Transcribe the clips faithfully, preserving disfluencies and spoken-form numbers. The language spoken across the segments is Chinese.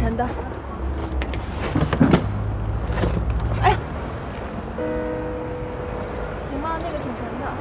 沉的。哎，行吗？那个挺沉的。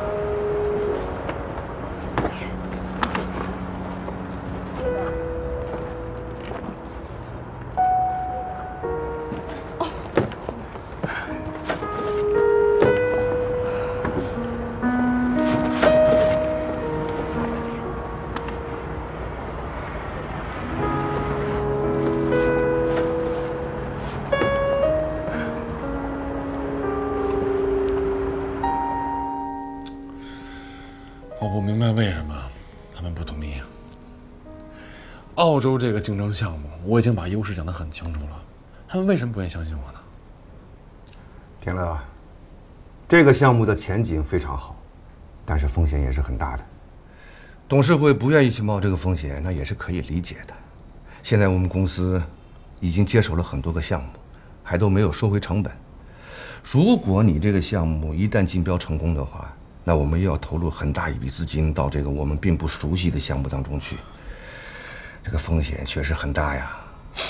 我不明白为什么他们不同意。澳洲这个竞争项目，我已经把优势讲得很清楚了，他们为什么不愿意相信我呢？ 田乐，这个项目的前景非常好，但是风险也是很大的。 董事会不愿意去冒这个风险，那也是可以理解的。现在我们公司已经接手了很多个项目，还都没有收回成本。如果你这个项目一旦竞标成功的话，那我们又要投入很大一笔资金到这个我们并不熟悉的项目当中去，这个风险确实很大呀。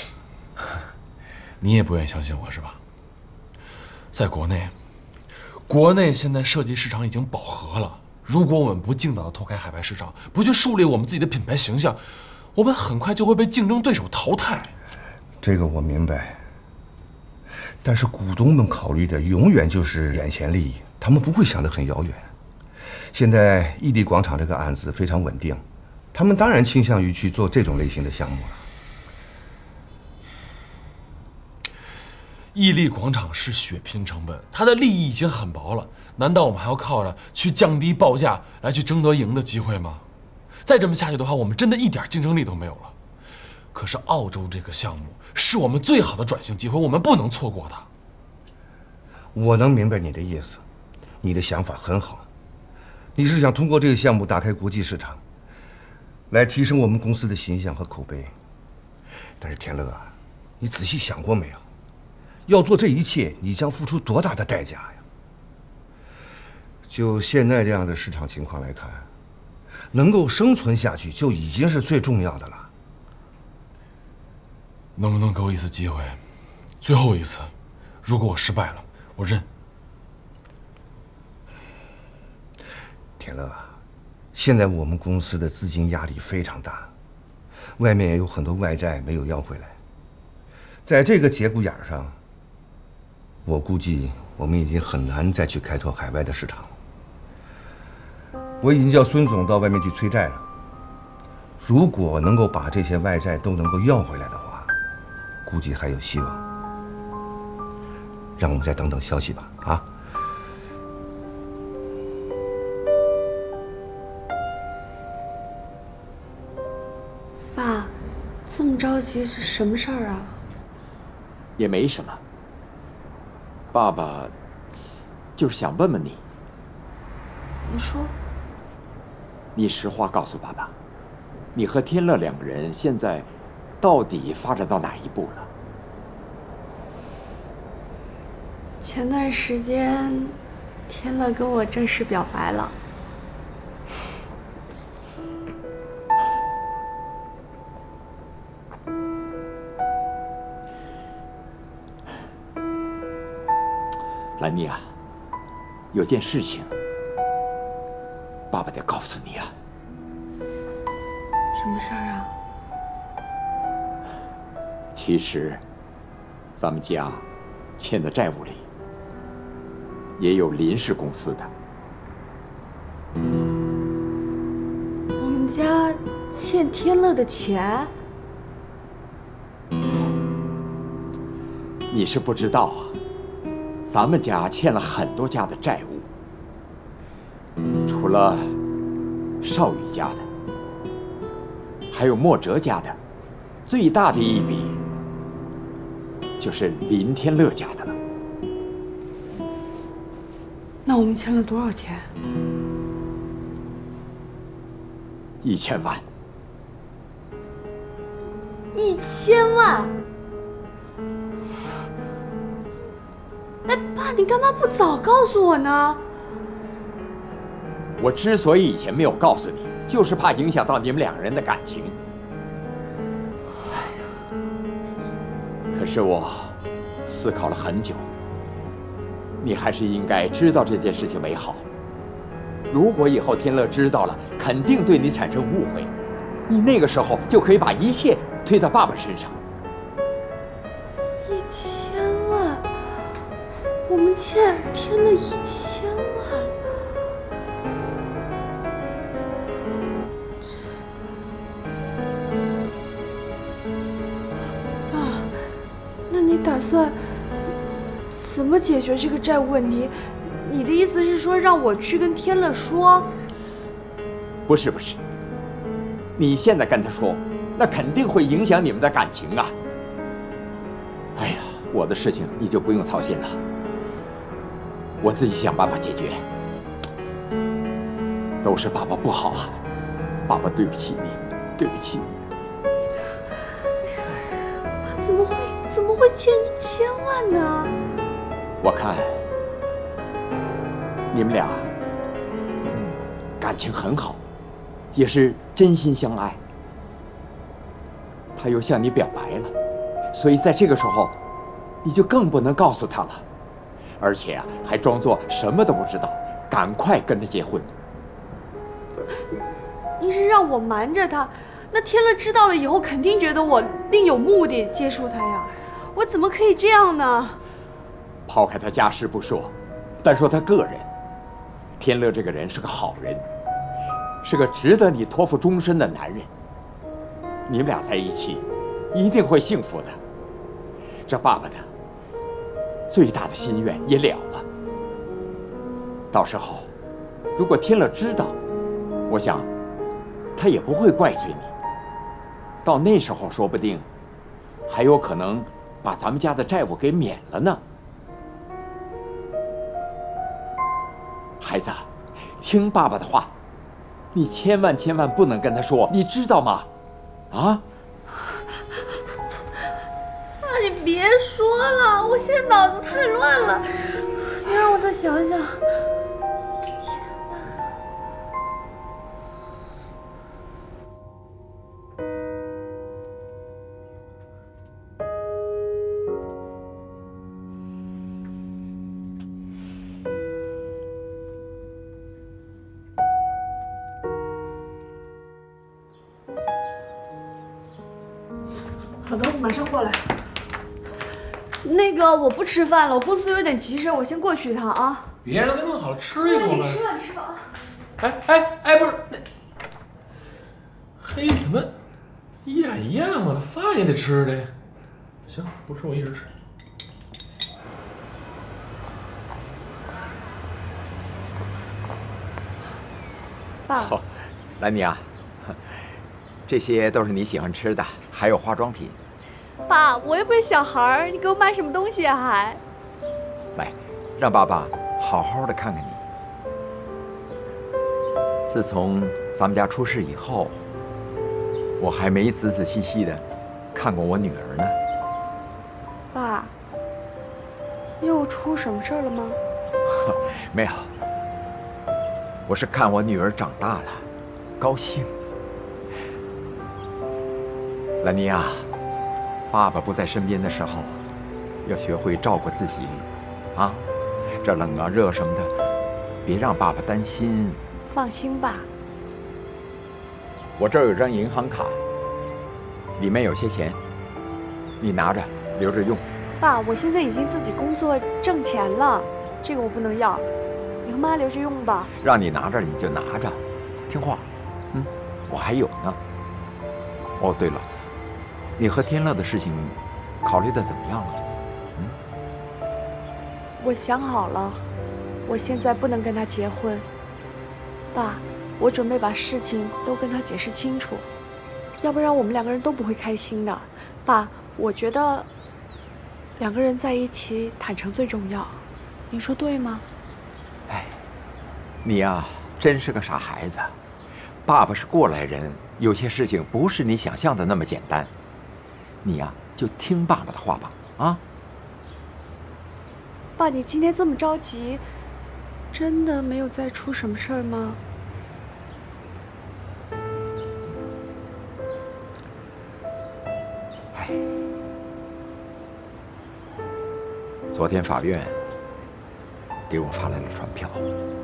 你也不愿意相信我是吧？在国内，国内现在设计市场已经饱和了。如果我们不尽早的拓开海外市场，不去树立我们自己的品牌形象，我们很快就会被竞争对手淘汰。 这个我明白，但是股东们考虑的永远就是眼前利益，他们不会想得很遥远。现在亿利广场这个案子非常稳定，他们当然倾向于去做这种类型的项目了。 亿利广场是血拼成本，它的利益已经很薄了，难道我们还要靠着去降低报价来去争得赢的机会吗？再这么下去的话，我们真的一点竞争力都没有了。可是澳洲这个项目是我们最好的转型机会，我们不能错过它。 我能明白你的意思，你的想法很好。你是想通过这个项目打开国际市场，来提升我们公司的形象和口碑。但是田乐啊，你仔细想过没有？要做这一切，你将付出多大的代价呀？就现在这样的市场情况来看，能够生存下去就已经是最重要的了。 能不能给我一次机会？最后一次，如果我失败了，我认。 田乐，现在我们公司的资金压力非常大，外面也有很多外债没有要回来。在这个节骨眼上，我估计我们已经很难再去开拓海外的市场了。我已经叫孙总到外面去催债了。如果能够把这些外债都能够要回来的话，估计还有希望。让我们再等等消息吧，啊！ 爸，这么着急是什么事儿啊？ 也没什么，爸爸就是想问问你。 你说。 你实话告诉爸爸，你和天乐两个人现在到底发展到哪一步了？ 前段时间，天乐跟我正式表白了。 兰妮啊，有件事情，爸爸得告诉你啊。 什么事儿啊？ 其实，咱们家欠的债务里也有林氏公司的。 我们家欠天乐的钱？ 你是不知道啊。咱们家欠了很多家的债务，除了少宇家的，还有莫哲家的，最大的一笔就是林天乐家的了。 那我们欠了多少钱？ 一千万。 一千万？哎，爸，你干嘛不早告诉我呢？ 我之所以以前没有告诉你，就是怕影响到你们两个人的感情。 是我思考了很久，你还是应该知道这件事情没好。如果以后天乐知道了，肯定对你产生误会，你那个时候就可以把一切推到爸爸身上。 一千万，我们欠天乐一千万。爸，那你打算怎么解决这个债务问题？你的意思是说让我去跟天乐说？ 不是不是，你现在跟他说，那肯定会影响你们的感情啊。哎呀，我的事情你就不用操心了，我自己想办法解决。都是爸爸不好啊，爸爸对不起你，对不起你。 爸怎么会怎么会欠一千万呢？ 我看你们俩，嗯，感情很好，也是真心相爱。他又向你表白了，所以在这个时候，你就更不能告诉他了，而且啊，还装作什么都不知道，赶快跟他结婚。 你是让我瞒着他，那天乐知道了以后，肯定觉得我另有目的接触他呀，我怎么可以这样呢？ 抛开他家世不说，单说他个人，天乐这个人是个好人，是个值得你托付终身的男人。你们俩在一起，一定会幸福的。这爸爸的最大的心愿也了了。到时候，如果天乐知道，我想他也不会怪罪你。到那时候，说不定还有可能把咱们家的债务给免了呢。孩子，听爸爸的话，你千万千万不能跟他说，你知道吗？啊！ 爸，你别说了，我现在脑子太乱了，你让我再想想。千万。好的，我马上过来。那个，我不吃饭了，我公司有点急事，我先过去一趟啊。 别了，给弄好了，吃一口呗。 你吃吧，你吃吧啊。 哎哎哎，不是那，嘿，怎么一样一样啊？饭也得吃的。行，不吃我一直吃。 爸。 好，兰妮啊，这些都是你喜欢吃的，还有化妆品。 爸，我又不是小孩儿，你给我买什么东西啊还？ 来，让爸爸好好的看看你。自从咱们家出事以后，我还没仔仔细细的看过我女儿呢。 爸，又出什么事儿了吗？ 没有，我是看我女儿长大了，高兴。兰妮啊，爸爸不在身边的时候，要学会照顾自己，啊，这冷啊热什么的，别让爸爸担心。 放心吧， 我这儿有张银行卡，里面有些钱，你拿着留着用。 爸，我现在已经自己工作挣钱了，这个我不能要，你和妈留着用吧。 让你拿着你就拿着，听话。嗯，我还有呢。哦，对了，你和天乐的事情考虑的怎么样了？嗯， 我想好了，我现在不能跟他结婚。爸，我准备把事情都跟他解释清楚，要不然我们两个人都不会开心的。爸，我觉得两个人在一起坦诚最重要，你说对吗？ 哎，你呀，真是个傻孩子。爸爸是过来人，有些事情不是你想象的那么简单。你呀，就听爸爸的话吧，啊？ 爸，你今天这么着急，真的没有再出什么事儿吗？ 哎， 昨天法院给我发来了传票，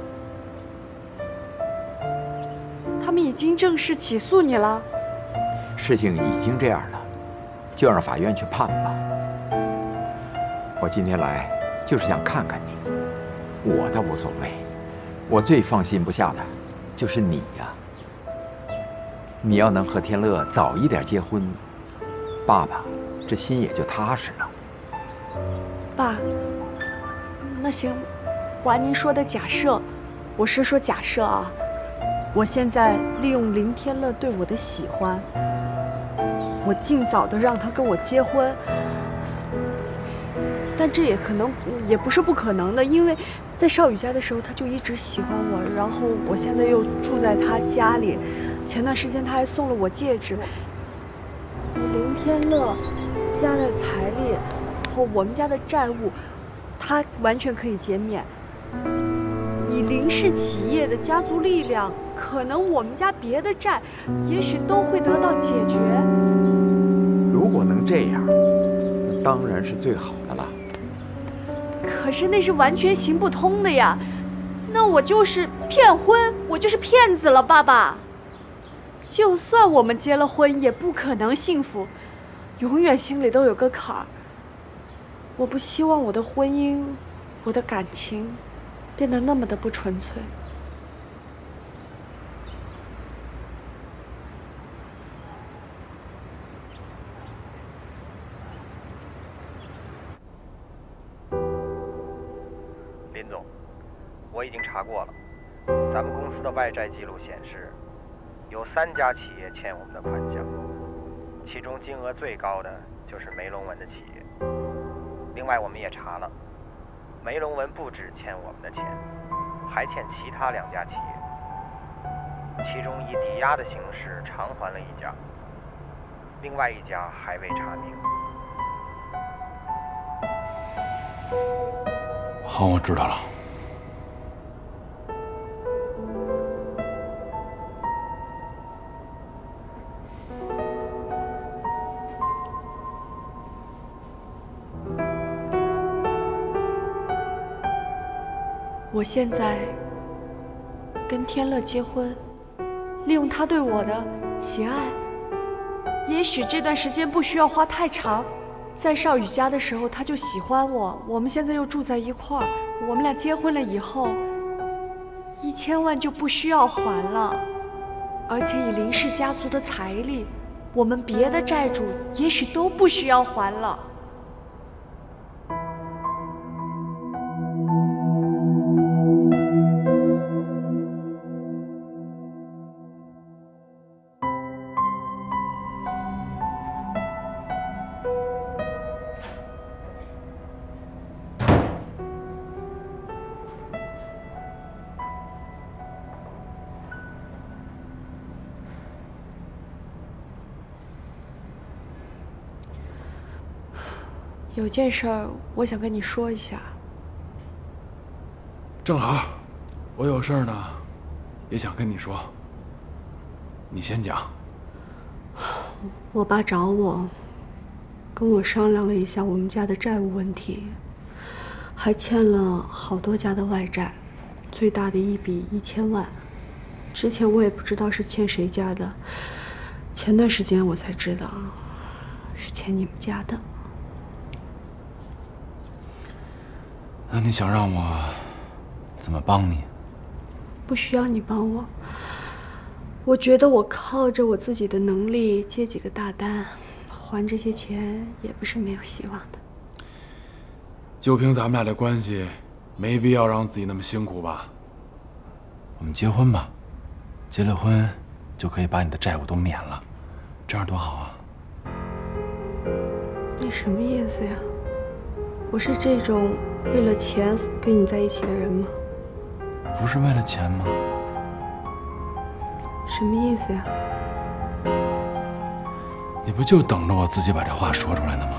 他们已经正式起诉你了。 事情已经这样了，就让法院去判吧。我今天来就是想看看你，我倒无所谓，我最放心不下的就是你呀。你要能和天乐早一点结婚，爸爸这心也就踏实了。 爸，那行，我按您说的假设，我是说假设啊。我现在利用林天乐对我的喜欢，我尽早的让他跟我结婚。但这也可能也不是不可能的，因为在少宇家的时候他就一直喜欢我，然后我现在又住在他家里，前段时间他还送了我戒指。你林天乐家的财力和我们家的债务，他完全可以减免。以林氏企业的家族力量，可能我们家别的债也许都会得到解决。 如果能这样，那当然是最好的了。 可是那是完全行不通的呀，那我就是骗婚，我就是骗子了，爸爸。就算我们结了婚，也不可能幸福，永远心里都有个坎儿。我不希望我的婚姻，我的感情，变得那么的不纯粹。 林总，我已经查过了，咱们公司的外债记录显示，有三家企业欠我们的款项，其中金额最高的就是梅龙文的企业。另外，我们也查了，梅龙文不止欠我们的钱，还欠其他两家企业，其中以抵押的形式偿还了一家，另外一家还未查明。 好，我知道了。 我现在跟天乐结婚，利用他对我的喜爱，也许这段时间不需要花太长。在少宇家的时候，他就喜欢我，我们现在又住在一块儿，我们俩结婚了以后，一千万就不需要还了。而且以林氏家族的财力，我们别的债主也许都不需要还了。有件事儿，我想跟你说一下。 正好，我有事儿呢，也想跟你说。你先讲。 我爸找我，跟我商量了一下我们家的债务问题，还欠了好多家的外债，最大的一笔一千万。之前我也不知道是欠谁家的，前段时间我才知道，是欠你们家的。 那你想让我怎么帮你？ 不需要你帮我，我觉得我靠着我自己的能力接几个大单，还这些钱也不是没有希望的。 就凭咱们俩的关系，没必要让自己那么辛苦吧？我们结婚吧，结了婚就可以把你的债务都免了，这样多好啊！ 你什么意思呀？我是这种为了钱跟你在一起的人吗？ 不是为了钱吗？ 什么意思呀？ 你不就等着我自己把这话说出来呢吗？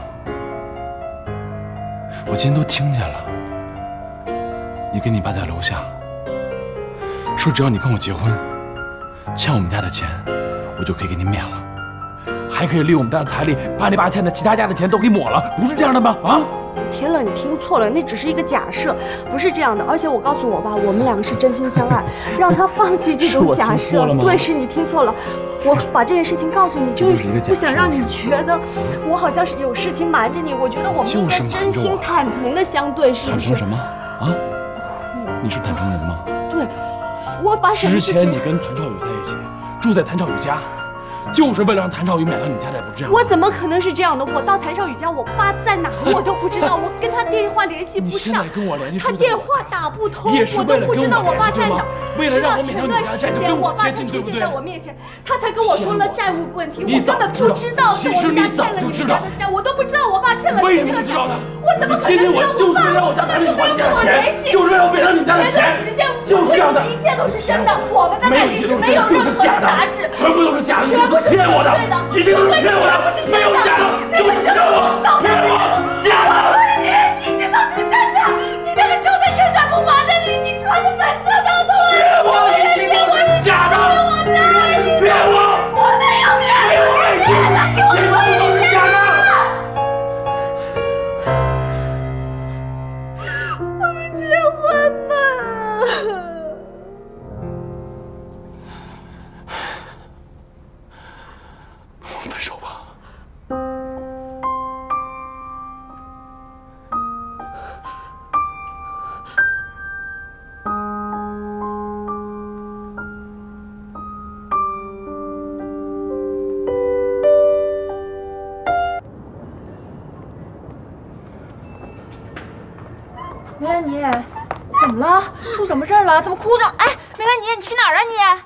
我今天都听见了，你跟你爸在楼下说，只要你跟我结婚，欠我们家的钱，我就可以给你免了，还可以利用我们家的财力把你爸欠的其他家的钱都给抹了，不是这样的吗？啊？ 天乐，你听错了，那只是一个假设，不是这样的。而且我告诉我爸，我们两个是真心相爱，让他放弃这种假设。对，是你听错了。我把这件事情告诉你，就是不想让你觉得我好像是有事情瞒着你。我觉得我们应该真心坦诚的相对，是不是？ 坦诚什么啊？你是坦诚人吗？ 对，我把什么之事情？ 前你跟谭少宇在一起，住在谭少宇家。就是为了让谭少宇买到你家这，不是这样？ 我怎么可能是这样的？我到谭少宇家，我爸在哪我都不知道，我跟他电话联系不上。 你现在跟我联系， 他电话打不通， 我都不知道我爸在哪。 为了让我前段时间我爸才出现在我面前，他才跟我说了债务问题，我根本不知道是我们家欠了你们家的债，我都不知道我爸欠了谁的债。我怎么可能知道我爸根本就没有跟我联系？ 就是为了骗到你家的钱。 前段时间就是这样的，一切都是真的，我们的感情是没有任何的杂质， 全部都是假的， 全部是骗我的。一切都是骗我的，没有假的，就是骗我，骗我，假的！ 你你这都是真的，你那个时候在旋转木马那里，你穿的粉色当当， 骗我，一切都是假的，骗我， 我没有骗你，骗了，听我说一遍， 假的。 我们结婚吧。 分手吧。 梅兰妮，怎么了？出什么事儿了？怎么哭着？哎，梅兰妮，你去哪儿啊你？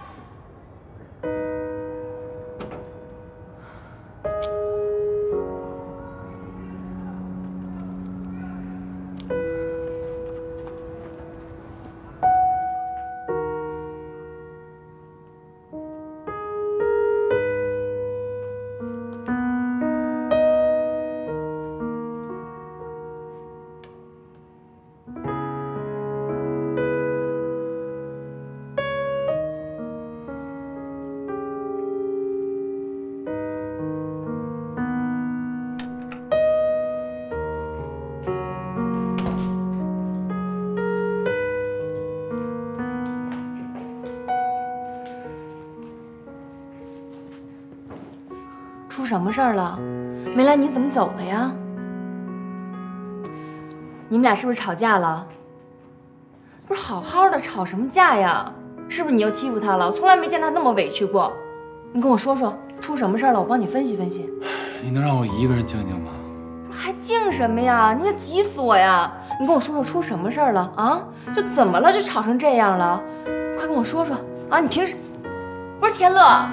出什么事儿了？梅兰妮怎么走了呀？你们俩是不是吵架了？不是好好的，吵什么架呀？是不是你又欺负她了？我从来没见她那么委屈过。你跟我说说，出什么事儿了？我帮你分析分析。 你能让我一个人静静吗？ 不是还静什么呀？你要急死我呀！你跟我说说出什么事儿了啊？就怎么了？就吵成这样了？快跟我说说啊！你平时不是田乐？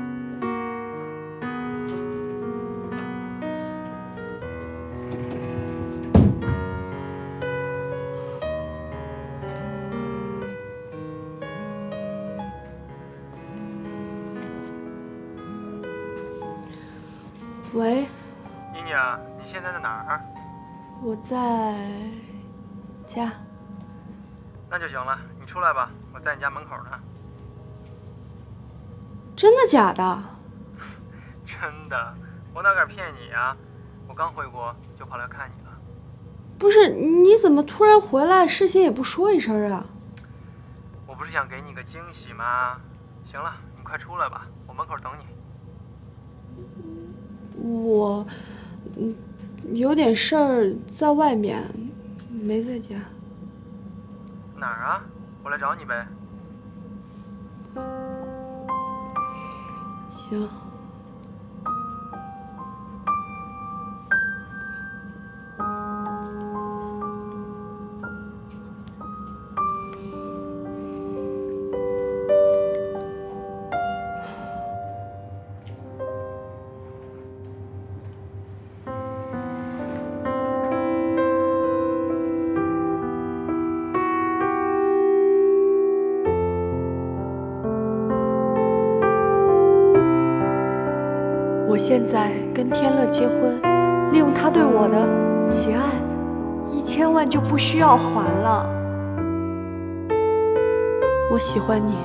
喂， 妮妮啊，你现在在哪儿？ 我在家。 那就行了，你出来吧，我在你家门口呢。 真的假的？ 真的，我哪敢骗你呀？我刚回国就跑来看你了。 不是，你怎么突然回来，事先也不说一声啊？ 我不是想给你个惊喜吗？行了，你快出来吧，我门口等你。 我，嗯，有点事儿在外面，没在家。 哪儿啊？我来找你呗。 行。我现在跟天乐结婚，利用他对我的喜爱，一千万就不需要还了。我喜欢你，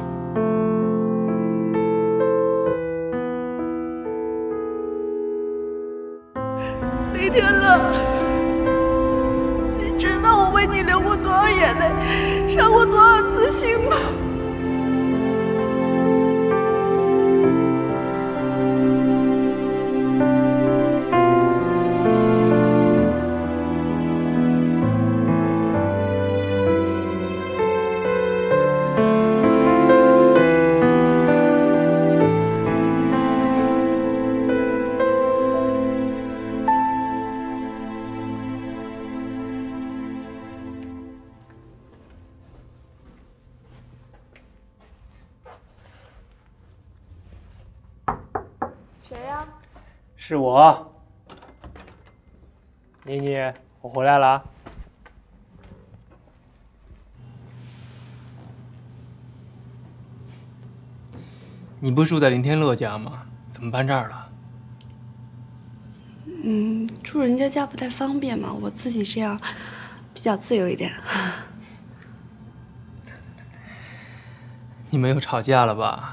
李天乐。 为你流过多少眼泪，伤过多少次心吗？谁呀？ 是我，妮妮，我回来了。你不是住在林天乐家吗？怎么搬这儿了？ 嗯，住人家家不太方便嘛，我自己这样比较自由一点。 你们又吵架了吧？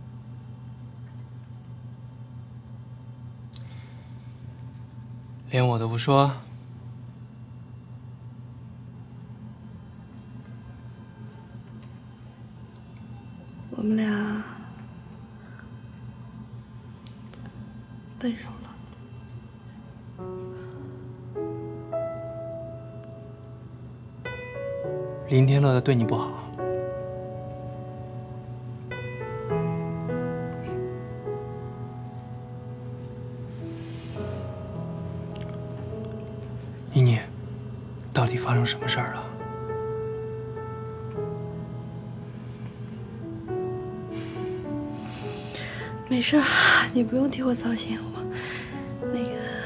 连我都不说。 我们俩分手了。 林天乐的对你不好。妮妮，到底发生什么事儿了？ 没事儿，你不用替我操心。我那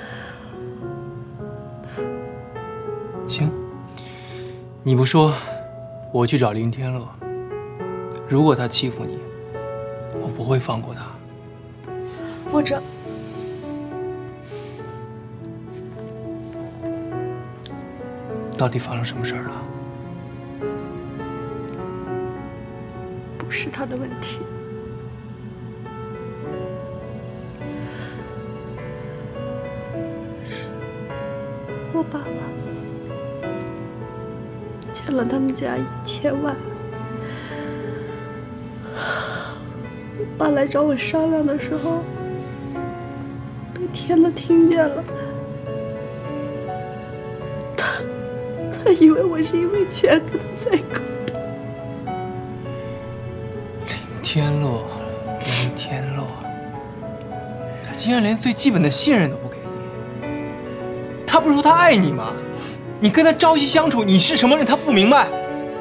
个…… 行，你不说，我去找林天乐。如果他欺负你，我不会放过他。 我这…… 到底发生什么事儿了？ 不是他的问题。是我爸爸欠了他们家一千万。我爸来找我商量的时候，被天乐听见了。他以为我是因为钱跟他在一块。 林天乐，林天乐，他竟然连最基本的信任都不给你。他不是说他爱你吗？你跟他朝夕相处，你是什么人他不明白。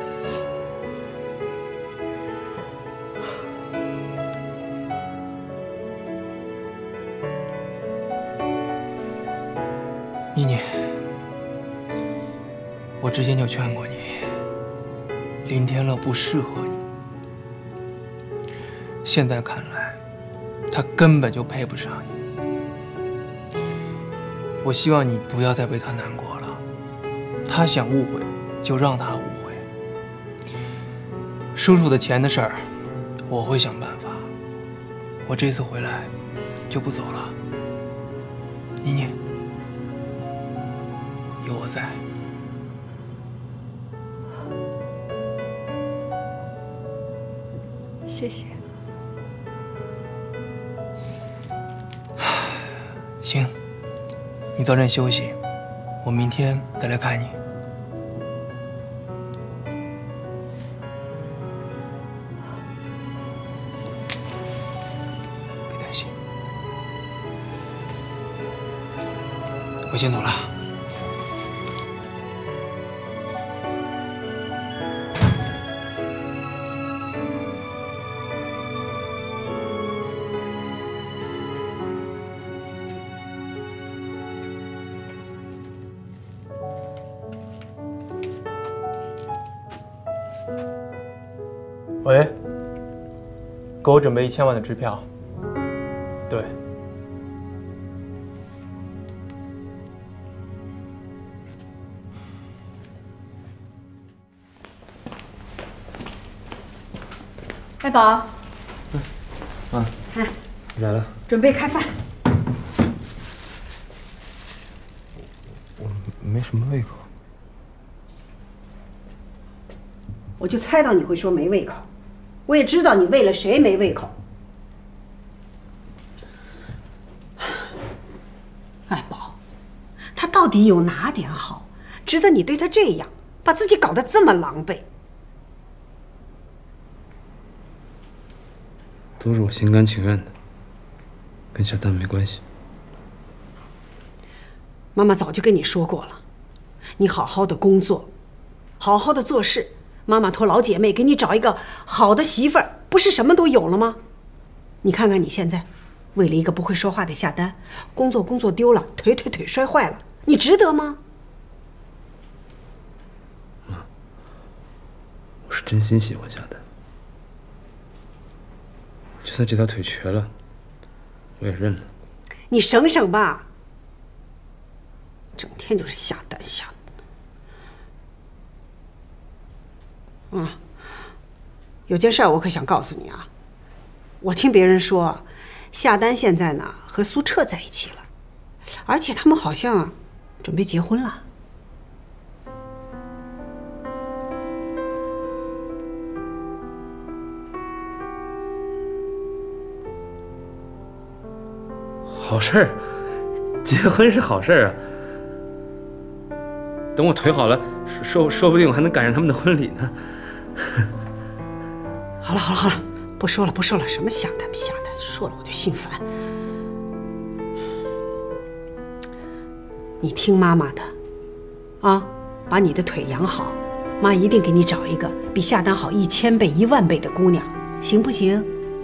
妮妮。我之前就劝过你，林天乐不适合你。现在看来，他根本就配不上你。我希望你不要再为他难过了。他想误会，就让他误会。叔叔的钱的事儿，我会想办法。我这次回来就不走了。妮妮，有我在。 谢谢。 行，你早点休息，我明天再来看你。别担心，我先走了。喂，给我准备一千万的支票。对。 爱宝。 嗯。啊。 看。 来了。 准备开饭。 我没什么胃口。 我就猜到你会说没胃口，我也知道你为了谁没胃口。爱宝，他到底有哪点好，值得你对他这样，把自己搞得这么狼狈？ 都是我心甘情愿的，跟夏丹没关系。 妈妈早就跟你说过了，你好好的工作，好好的做事，妈妈托老姐妹给你找一个好的媳妇儿，不是什么都有了吗？你看看你现在，为了一个不会说话的夏丹，工作工作丢了，腿腿腿摔坏了，你值得吗？ 妈，我是真心喜欢夏丹，就算这条腿瘸了，我也认了。 你省省吧，整天就是下单下单。嗯，有件事我可想告诉你啊，我听别人说，夏丹现在呢和苏澈在一起了，而且他们好像准备结婚了。 好事儿，结婚是好事儿啊。等我腿好了，说说不定我还能赶上他们的婚礼呢。 好了好了好了，不说了不说了，什么下单下单，说了我就心烦。你听妈妈的，啊，把你的腿养好，妈一定给你找一个比夏丹好一千倍一万倍的姑娘，行不行？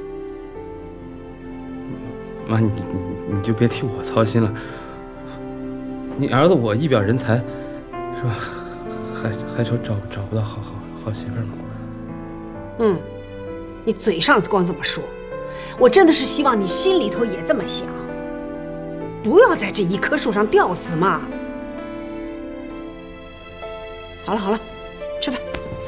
妈，你你你就别替我操心了。你儿子我一表人才，是吧？还还说找找不到好好好媳妇儿吗？ 嗯，你嘴上光这么说，我真的是希望你心里头也这么想，不要在这一棵树上吊死嘛。好了好了，吃饭。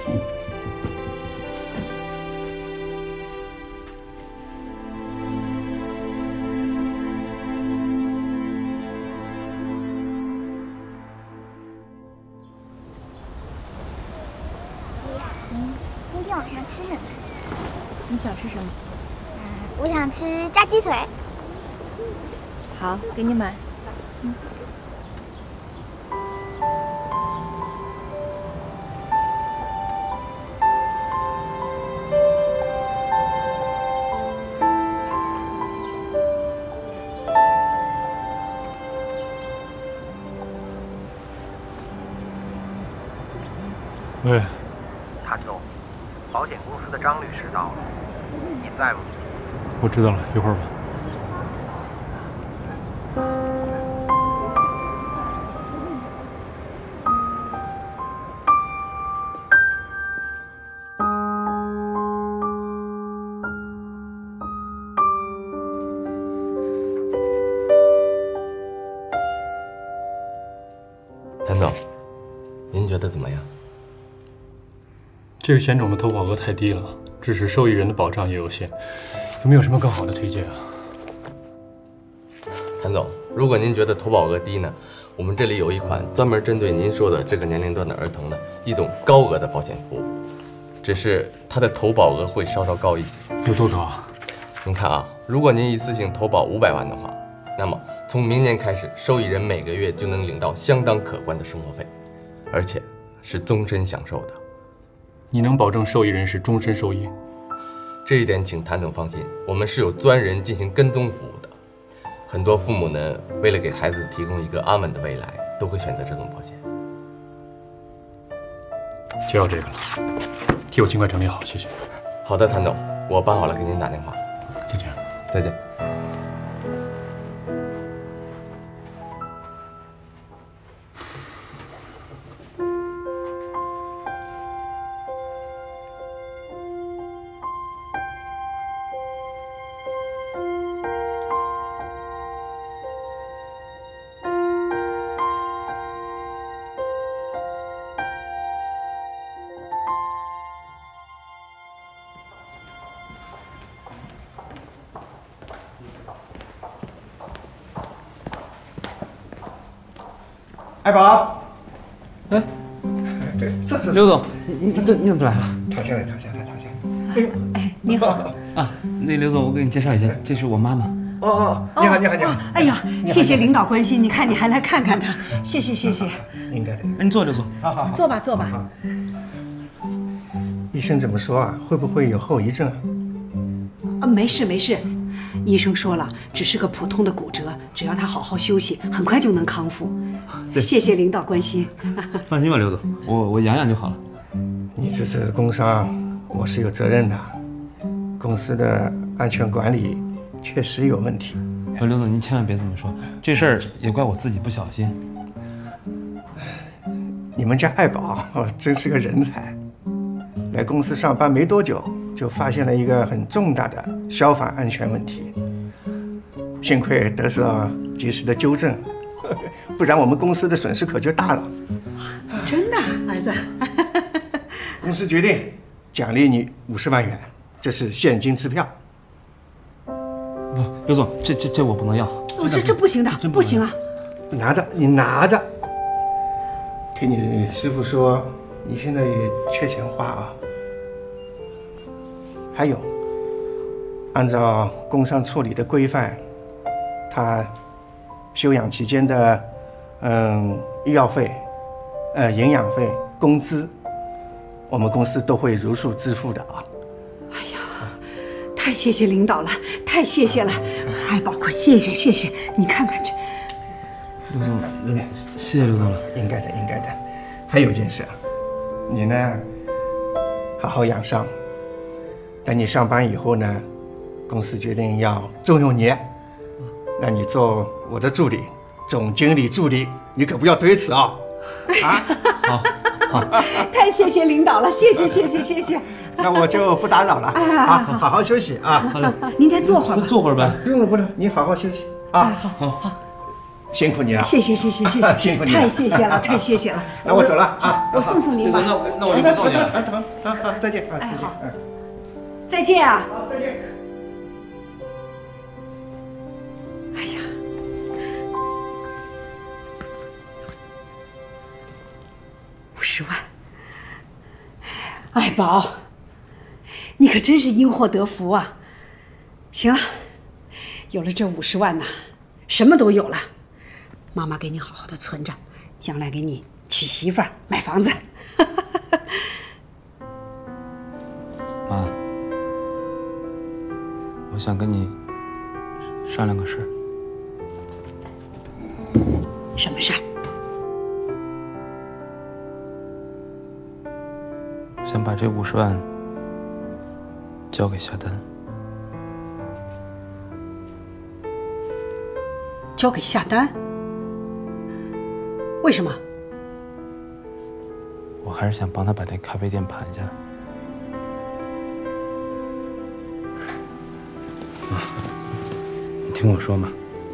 今天晚上吃什么？ 你想吃什么？ 嗯，我想吃炸鸡腿。 好，给你买。嗯。 喂，谭总，保险公司的张律师到了，您在吗？ 我知道了，一会儿吧。 谭总，您觉得怎么样？ 这个险种的投保额太低了，支持受益人的保障也有限，有没有什么更好的推荐啊？ 谭总，如果您觉得投保额低呢，我们这里有一款专门针对您说的这个年龄段的儿童的一种高额的保险服务，只是它的投保额会稍稍高一些。 有多高啊？ 您看啊，如果您一次性投保五百万的话，那么从明年开始，受益人每个月就能领到相当可观的生活费，而且是终身享受的。 你能保证受益人是终身受益？ 这一点请谭总放心，我们是有专人进行跟踪服务的。很多父母呢，为了给孩子提供一个安稳的未来，都会选择这种保险。 就要这个了，替我尽快整理好，谢谢。 好的，谭总，我办好了给您打电话。 再见。 再见。 爱宝， 哎， 这是刘总， 你你怎你怎么来了？ 躺下来，躺下来，躺下来。 哎呦，哎，你好啊，那刘总，我给你介绍一下，这是我妈妈。 哦哦，你好，你好，你好。 哎呀，谢谢领导关心，你看你还来看看他，谢谢谢谢。 应该的。 你坐，刘总。 好好， 坐吧坐吧。 医生怎么说啊？会不会有后遗症？ 啊，没事没事，医生说了，只是个普通的骨折，只要他好好休息，很快就能康复。谢谢领导关心。 放心吧，刘总，我我养养就好了。 你这次工伤，我是有责任的。公司的安全管理确实有问题。 刘总，您千万别这么说，这事儿也怪我自己不小心。 你们家爱宝真是个人才，来公司上班没多久，就发现了一个很重大的消防安全问题。幸亏得到及时的纠正，不然我们公司的损失可就大了。 真的，儿子。 公司决定奖励你五十万元，这是现金支票。 不，刘总，这这这我不能要。 哦，这这不行的，不行啊！ 拿着，你拿着。听你师傅说，你现在也缺钱花啊。还有，按照工伤处理的规范，他休养期间的嗯医药费、呃营养费、工资，我们公司都会如数支付的啊。 哎呀，太谢谢领导了，太谢谢了！哎，宝快谢谢谢谢，你看看这。 刘总，嗯，谢谢刘总了。 应该的，应该的。还有一件事，你呢，好好养伤。等你上班以后呢，公司决定要重用你，让你做我的助理，总经理助理，你可不要推辞啊！啊， 好，好， 太谢谢领导了，谢谢谢谢谢谢。 那我就不打扰了啊，好好休息啊。 好嘞， 您再坐会儿吧。 坐会儿呗。 不用了，不用了，你好好休息啊。 好好好。 辛苦你了， 谢谢谢谢谢谢， 辛苦你了， 太谢谢了，太谢谢了。 那我走了啊， 我送送您吧。 那那我就不送你了。 疼疼疼疼，再见啊， 哎好， 嗯， 再见啊。 好，再见。 哎呀，五十万，爱宝，你可真是因祸得福啊！行了，有了这五十万呐。什么都有了，妈妈给你好好的存着，将来给你娶媳妇儿、买房子。 妈，我想跟你商量个事儿。 什么事儿？ 想把这五十万交给夏丹。 交给夏丹？为什么？ 我还是想帮他把那咖啡店盘下来。妈，你听我说嘛。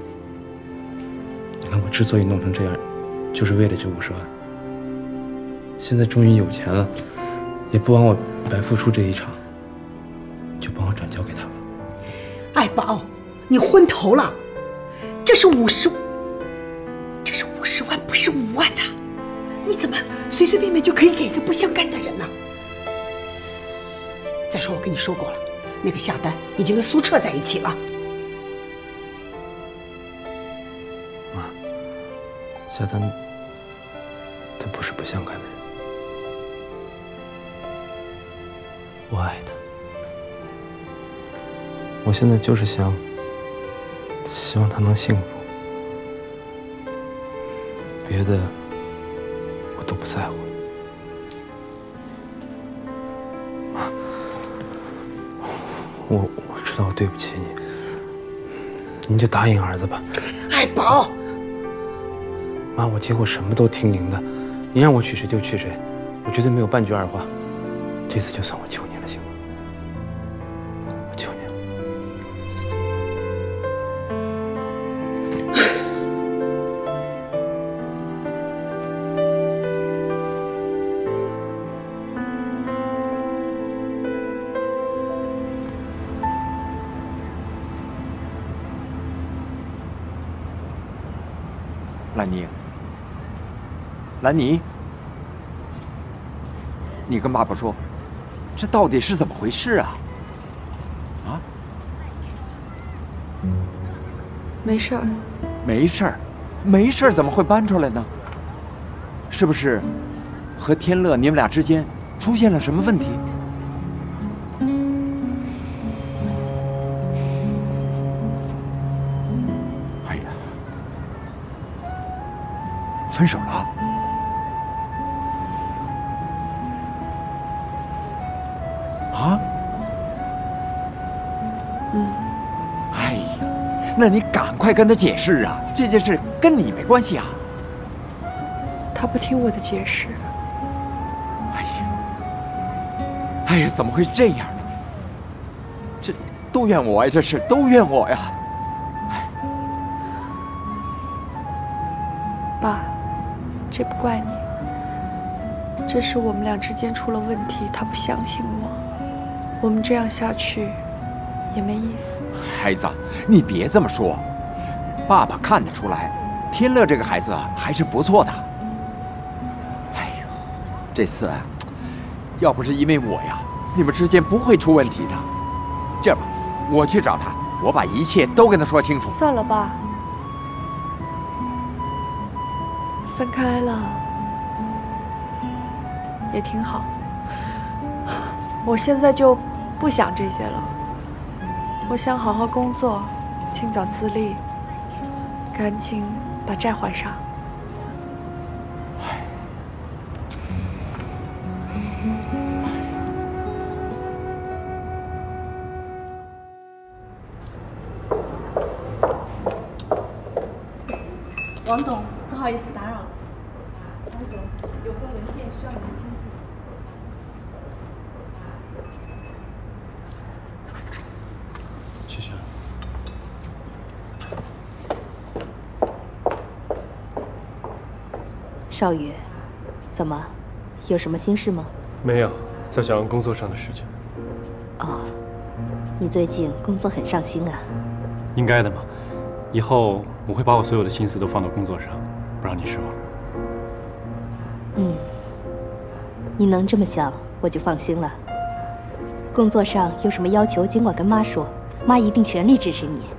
你看我之所以弄成这样，就是为了这五十万。现在终于有钱了，也不枉我白付出这一场，就帮我转交给他吧。 爱宝，你昏头了。这是五十，这是五十万，不是五万呐！你怎么随随便便就可以给一个不相干的人呢？再说，我跟你说过了，那个夏丹已经跟苏澈在一起了。 妈，夏丹，他不是不相干的人，我爱他。我现在就是想。希望他能幸福，别的我都不在乎。妈，我我知道我对不起你，您就答应儿子吧。 爱宝， 妈，我今后什么都听您的，您让我娶谁就娶谁，我绝对没有半句二话。这次就算我求您了，行吗？我求您了。 兰妮，兰妮， 你跟爸爸说，这到底是怎么回事啊？啊？ 没事儿。 没事儿，没事儿，怎么会搬出来呢？是不是和天乐你们俩之间出现了什么问题？哎呀，分手了？啊？ 嗯。 哎呀，那你赶快跟他解释啊！这件事跟你没关系啊。 他不听我的解释。 哎呀，哎呀，怎么会这样呢？这都怨我呀，这事都怨我呀！ 爸，这不怪你，这是我们俩之间出了问题，他不相信我，我们这样下去也没意思。 孩子，你别这么说，爸爸看得出来，天乐这个孩子啊还是不错的。哎呦，这次啊，要不是因为我呀，你们之间不会出问题的。这样吧，我去找他，我把一切都跟他说清楚。 算了吧，分开了也挺好。我现在就不想这些了，我想好好工作，尽早自立，赶紧把债还上。 王董，不好意思打扰了。王总，有份文件需要您签字。 谢谢。 少宇，怎么，有什么心事吗？ 没有，在想工作上的事情。 哦，你最近工作很上心啊。 应该的嘛，以后我会把我所有的心思都放到工作上，不让你失望。 嗯，你能这么想，我就放心了。工作上有什么要求，尽管跟妈说，妈一定全力支持你。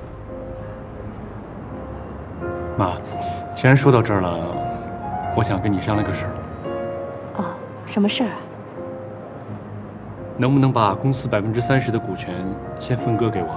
妈，既然说到这儿了，我想跟你商量个事儿。 哦，什么事儿啊？ 能不能把公司百分之三十的股权先分割给我？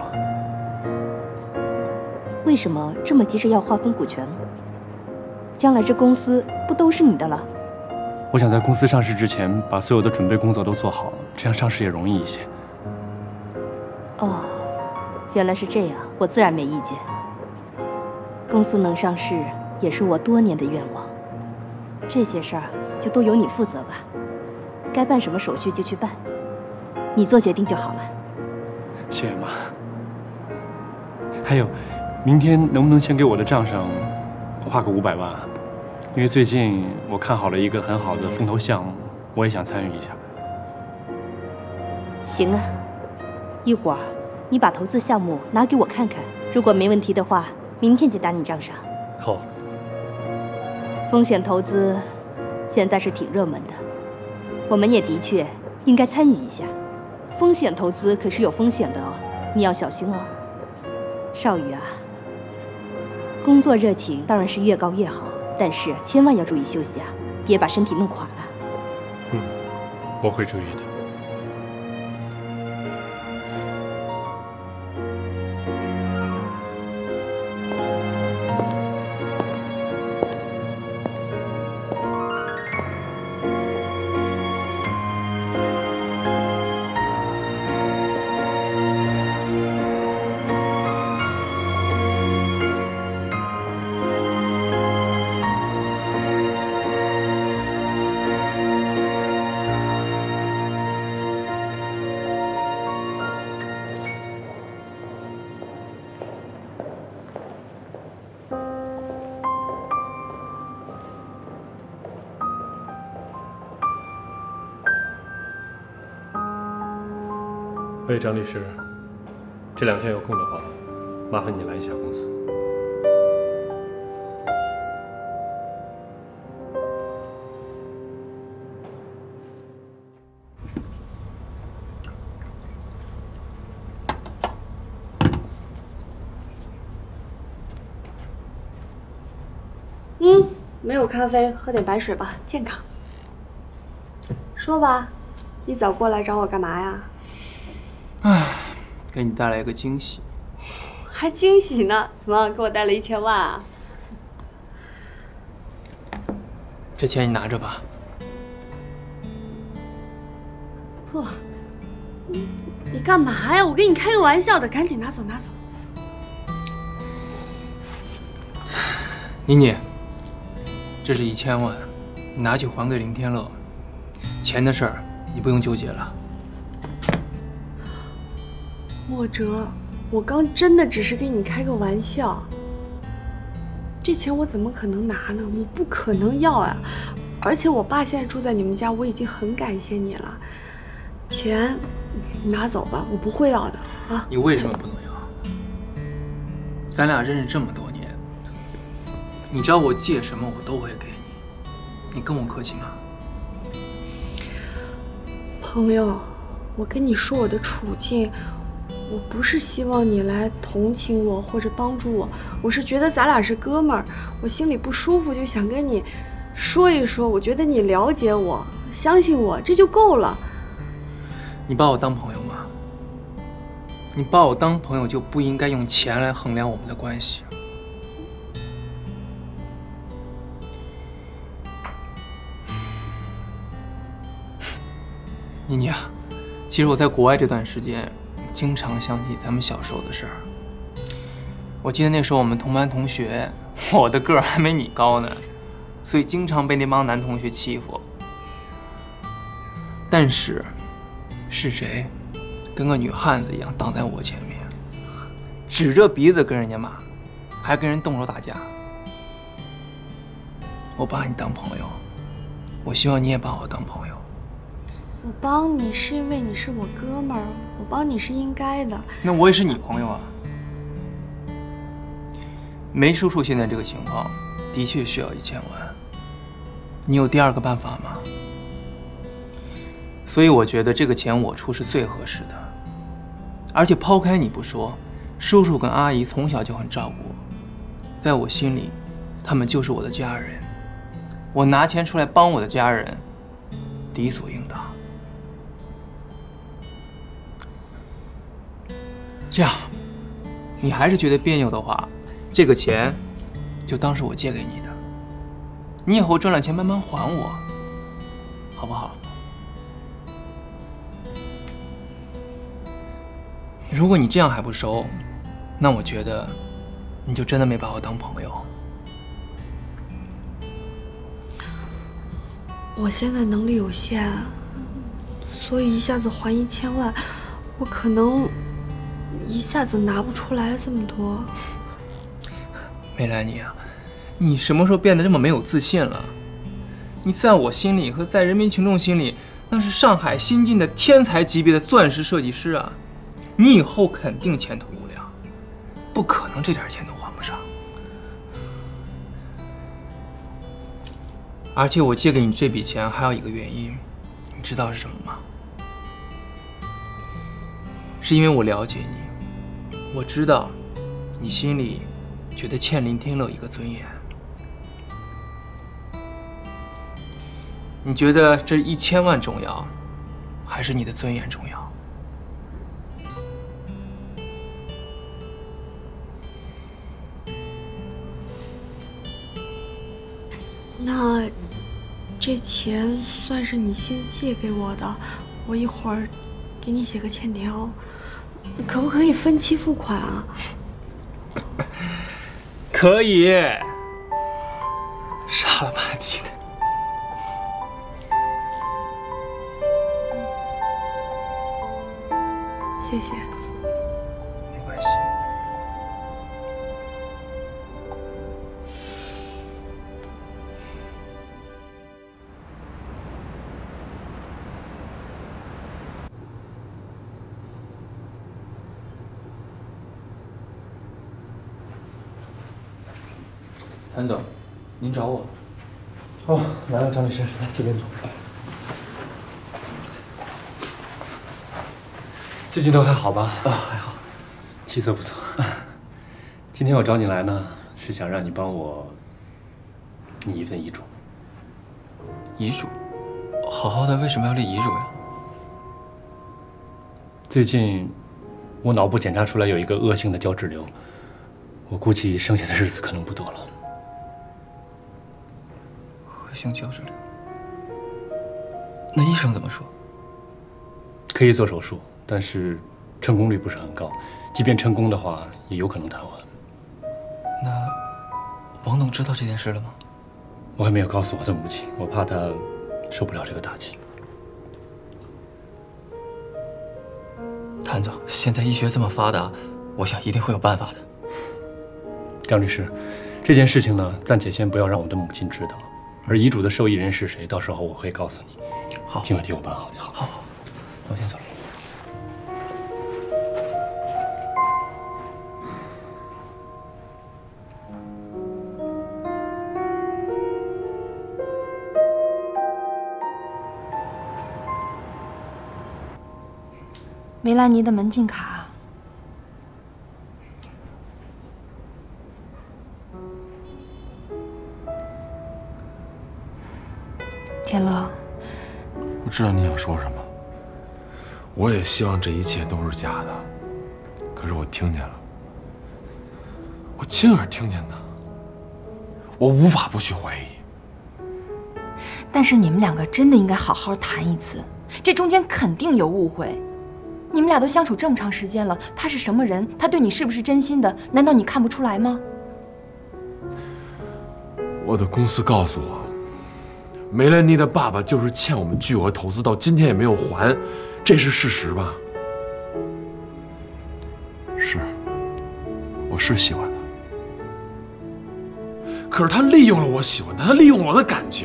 为什么这么急着要划分股权呢？将来这公司不都是你的了？ 我想在公司上市之前，把所有的准备工作都做好，这样上市也容易一些。 哦，原来是这样，我自然没意见。公司能上市也是我多年的愿望，这些事儿就都由你负责吧，该办什么手续就去办，你做决定就好了。 谢谢妈。还有，明天能不能先给我的账上花个五百万啊？因为最近我看好了一个很好的风投项目，我也想参与一下。 行啊，一会儿你把投资项目拿给我看看，如果没问题的话，明天就打你账上。 好。 风险投资现在是挺热门的，我们也的确应该参与一下。风险投资可是有风险的哦，你要小心哦。少宇啊，工作热情当然是越高越好，但是千万要注意休息啊，别把身体弄垮了。 嗯，我会注意的。喂，张律师，这两天有空的话，麻烦你来一下公司。 嗯，没有咖啡，喝点白水吧，健康。说吧，一早过来找我干嘛呀？ 唉，给你带来一个惊喜。 还惊喜呢？怎么给我带了一千万啊？ 这钱你拿着吧。 不，你你干嘛呀？我跟你开个玩笑的，赶紧拿走拿走。 妮妮，这是一千万，你拿去还给林天乐。钱的事儿你不用纠结了。 莫哲，我刚真的只是跟你开个玩笑。这钱我怎么可能拿呢？我不可能要啊！而且我爸现在住在你们家，我已经很感谢你了。钱拿走吧，我不会要的啊！ 你为什么不能要？咱俩认识这么多年，你找我借什么我都会给你，你跟我客气吗？ 朋友，我跟你说我的处境。我不是希望你来同情我或者帮助我，我是觉得咱俩是哥们儿，我心里不舒服，就想跟你说一说。我觉得你了解我，相信我，这就够了。 你把我当朋友吗？你把我当朋友就不应该用钱来衡量我们的关系。妮妮啊，其实我在国外这段时间。经常想起咱们小时候的事儿。我记得那时候我们同班同学，我的个儿还没你高呢，所以经常被那帮男同学欺负。但是，是谁跟个女汉子一样挡在我前面，指着鼻子跟人家骂，还跟人动手打架？我把你当朋友，我希望你也把我当朋友。 我帮你是因为你是我哥们儿，我帮你是应该的。 那我也是你朋友啊。梅叔叔现在这个情况，的确需要一千万。你有第二个办法吗？所以我觉得这个钱我出是最合适的。而且抛开你不说，叔叔跟阿姨从小就很照顾我，在我心里，他们就是我的家人。我拿钱出来帮我的家人，理所应当。这样，你还是觉得别扭的话，这个钱就当是我借给你的，你以后赚了钱慢慢还我，好不好？如果你这样还不收，那我觉得你就真的没把我当朋友。 我现在能力有限，所以一下子还一千万，我可能一下子拿不出来这么多。 梅兰妮啊，你什么时候变得这么没有自信了？你在我心里和在人民群众心里，那是上海新晋的天才级别的钻石设计师啊！你以后肯定前途无量，不可能这点钱都还不上。而且我借给你这笔钱还有一个原因，你知道是什么吗？是因为我了解你，我知道你心里觉得欠林天乐一个尊严。你觉得这一千万重要，还是你的尊严重要？ 那这钱算是你先借给我的，我一会儿给你写个欠条，可不可以分期付款啊？ 可以。傻了吧唧的。 谢谢。 没关系。谭总，您找我。 哦，来了，张律师，来这边坐。最近都还好吧？ 啊，还好， 气色不错。今天我找你来呢，是想让你帮我你一份遗嘱。 遗嘱？好好的为什么要立遗嘱呀？ 最近我脑部检查出来有一个恶性的胶质瘤，我估计剩下的日子可能不多了。 恶性胶质瘤？那医生怎么说？ 可以做手术，但是成功率不是很高。即便成功的话，也有可能瘫痪。 那王董知道这件事了吗？ 我还没有告诉我的母亲，我怕她受不了这个打击。 谭总，现在医学这么发达，我想一定会有办法的。 张律师，这件事情呢，暂且先不要让我的母亲知道，而遗嘱的受益人是谁，到时候我会告诉你。 好， 尽快替我办好就好。 好，好，那我先走了。 梅兰妮的门禁卡。天乐， 我知道你想说什么，我也希望这一切都是假的，可是我听见了，我亲耳听见的，我无法不去怀疑。 但是你们两个真的应该好好谈一次，这中间肯定有误会。你们俩都相处这么长时间了，他是什么人？他对你是不是真心的？难道你看不出来吗？ 我的公司告诉我，梅兰妮的爸爸就是欠我们巨额投资，到今天也没有还，这是事实吧？是，我是喜欢他，可是他利用了我喜欢他，他利用我的感情。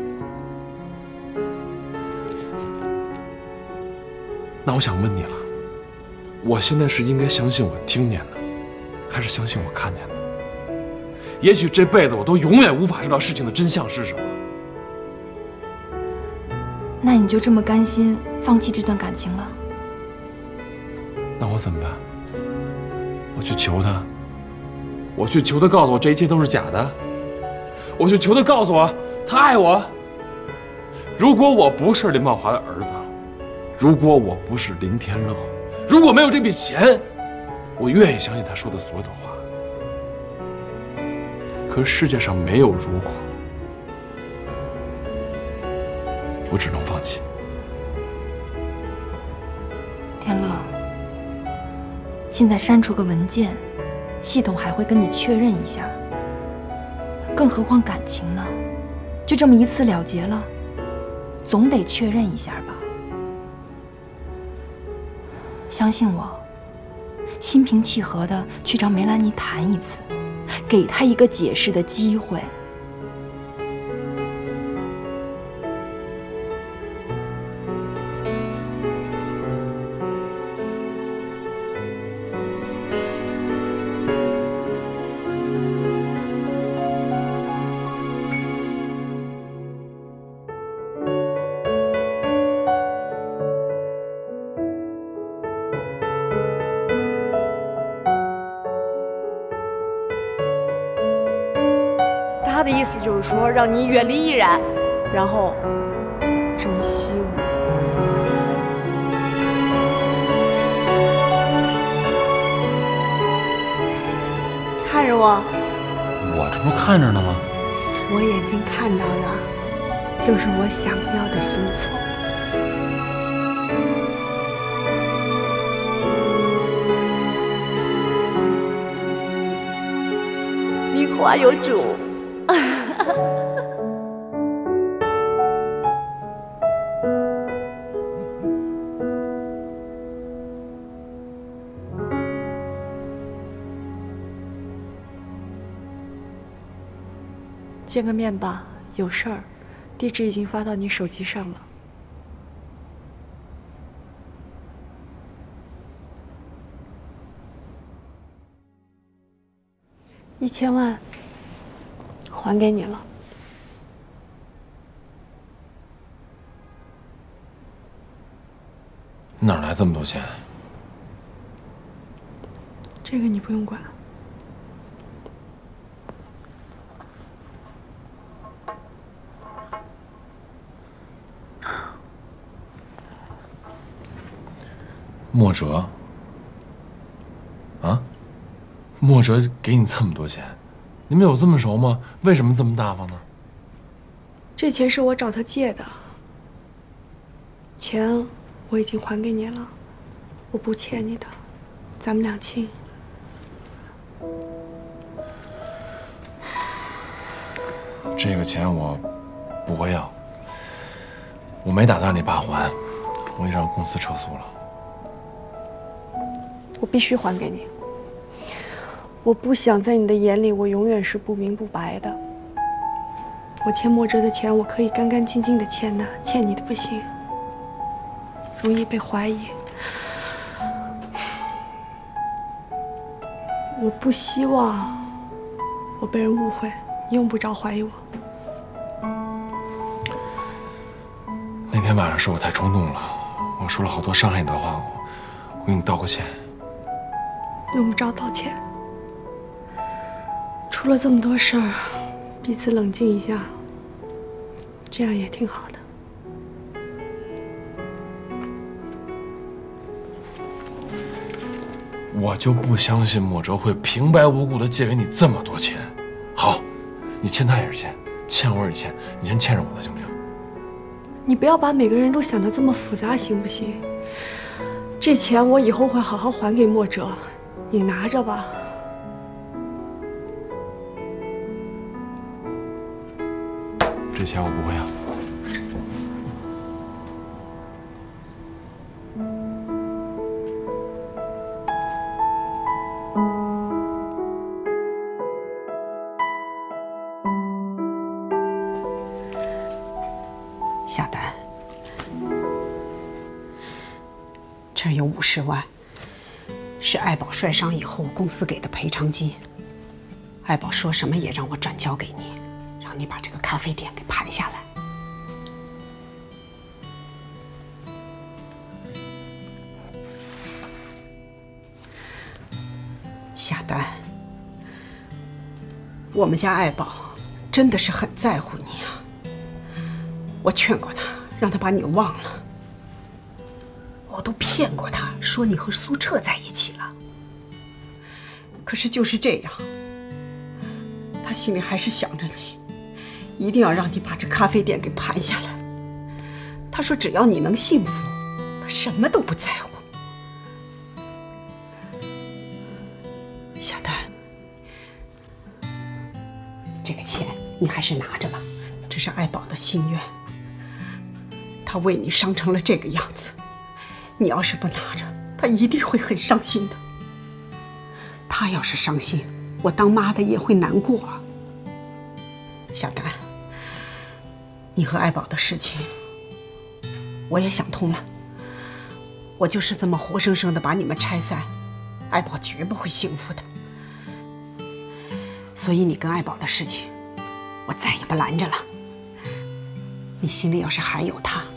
那我想问你了，我现在是应该相信我听见的，还是相信我看见的？也许这辈子我都永远无法知道事情的真相是什么。 那你就这么甘心放弃这段感情了？ 那我怎么办？我去求他，我去求他告诉我这一切都是假的，我去求他告诉我他爱我。如果我不是林茂华的儿子，如果我不是林天乐，如果没有这笔钱，我愿意相信他说的所有的话。可是世界上没有如果，我只能放弃。 天乐，现在删除个文件，系统还会跟你确认一下，更何况感情呢？就这么一次了结了，总得确认一下吧。相信我，心平气和的去找梅兰妮谈一次，给她一个解释的机会。 他的意思就是说，让你远离易然，然后珍惜我。看着我， 我这不是看着呢吗？ 我眼睛看到的，就是我想要的幸福。你话有主。见个面吧，有事儿，地址已经发到你手机上了。一千万，还给你了。 哪来这么多钱？ 这个你不用管。 莫哲。啊？莫哲给你这么多钱，你们有这么熟吗？为什么这么大方呢？ 这钱是我找他借的，钱我已经还给你了，我不欠你的，咱们两清。 这个钱我不会要，我没打算让你爸还，我已让公司撤诉了。 我必须还给你。我不想在你的眼里，我永远是不明不白的。我欠莫哲的钱，我可以干干净净的欠的，欠你的不行，容易被怀疑。我不希望我被人误会，你用不着怀疑我。 那天晚上是我太冲动了，我说了好多伤害你的话，我我给你道个歉。 用不着道歉。出了这么多事儿，彼此冷静一下，这样也挺好的。 我就不相信莫哲会平白无故的借给你这么多钱。好，你欠他也是欠，欠我也是欠，你先欠着我的行不行？ 你不要把每个人都想得这么复杂，行不行？这钱我以后会好好还给莫哲，你拿着吧。 这钱我不会要。 夏丹，这儿有五十万，是爱宝摔伤以后公司给的赔偿金。爱宝说什么也让我转交给你，让你把这个咖啡店给盘下来。夏丹，我们家爱宝真的是很在乎你啊。我劝过他，让他把你忘了。我都骗过他，说你和苏澈在一起了。可是就是这样，他心里还是想着你，一定要让你把这咖啡店给盘下来。他说只要你能幸福，他什么都不在乎。小丹，这个钱你还是拿着吧，这是爱宝的心愿。他为你伤成了这个样子，你要是不拿着，他一定会很伤心的。他要是伤心，我当妈的也会难过啊。小丹，你和爱宝的事情，我也想通了。我就是这么活生生的把你们拆散，爱宝绝不会幸福的。所以你跟爱宝的事情，我再也不拦着了。你心里要是还有他，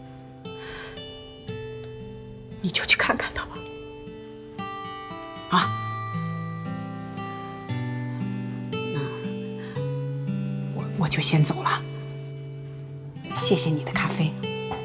你就去看看他吧。啊，那我我就先走了。谢谢你的咖啡。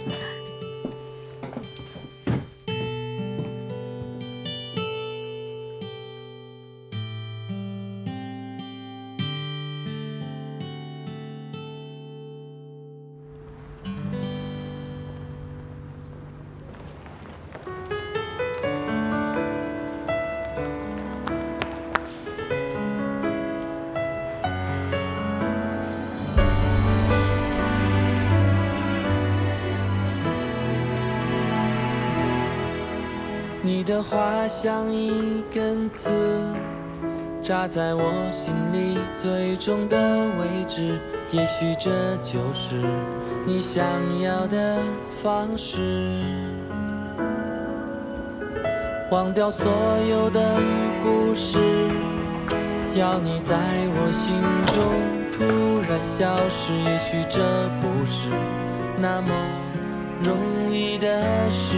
你的话像一根刺，扎在我心里最重的位置。也许这就是你想要的方式，忘掉所有的故事，要你在我心中突然消失。也许这不是那么容易的事，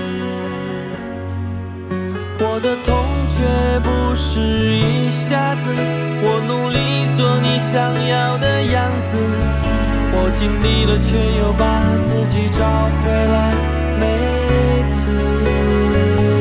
我的痛却不是一下子，我努力做你想要的样子，我尽力了却又把自己找回来，每次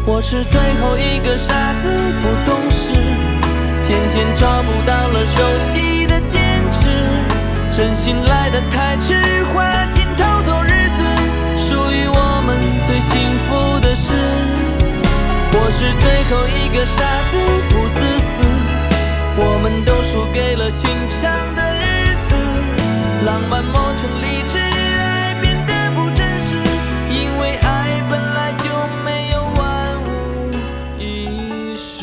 我是最后一个傻子，不懂事，渐渐找不到了熟悉的坚持，真心来得太迟，花心偷走日子，属于我们最幸福的事。我是最后一个傻子，不自私，我们都输给了寻常的日子，浪漫磨成理智，爱变得不真实，因为爱本来就没有万无一失。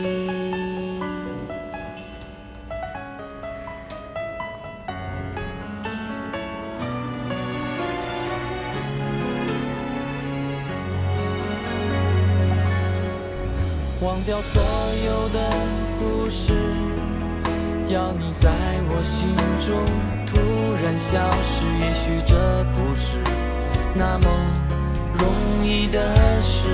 忘掉所有的故事，要你在我心中突然消失，也许这不是那么容易的事。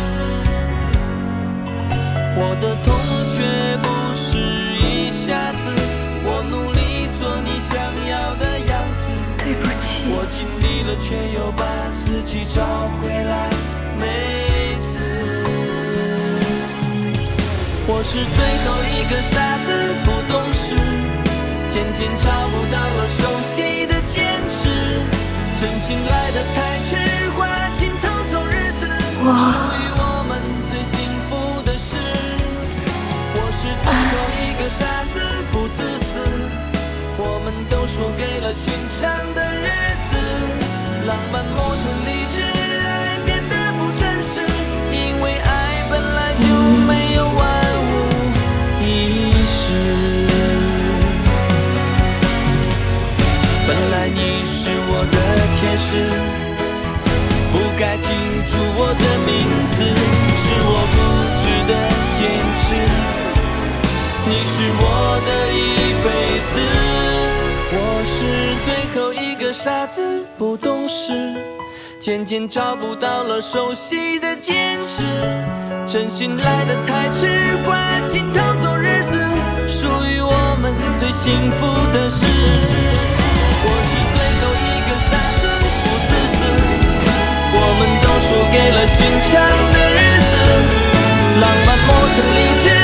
我的痛却不是一下子，我努力做你想要的样子。对不起，我尽力了，却又把自己找回来，每次。我是最后一个傻子，不懂事，渐渐找不到了熟悉的坚持，真心来得太迟，花心偷走日子，属于我们最幸福的事。我是最后一个傻子，不自私，我们都输给了寻常的日子，浪漫磨成理智，爱变得不真实，因为爱本来就没有完一世。本来你是我的天使，不该记住我的名字，是我固执的坚持，你是我的一辈子。我是最后一个傻子，不懂事，渐渐找不到了熟悉的坚持，真心来得太迟，花心偷走日子，属于我们最幸福的事。我是最后一个傻子，不自私，我们都输给了寻常的日子，浪漫磨成理智，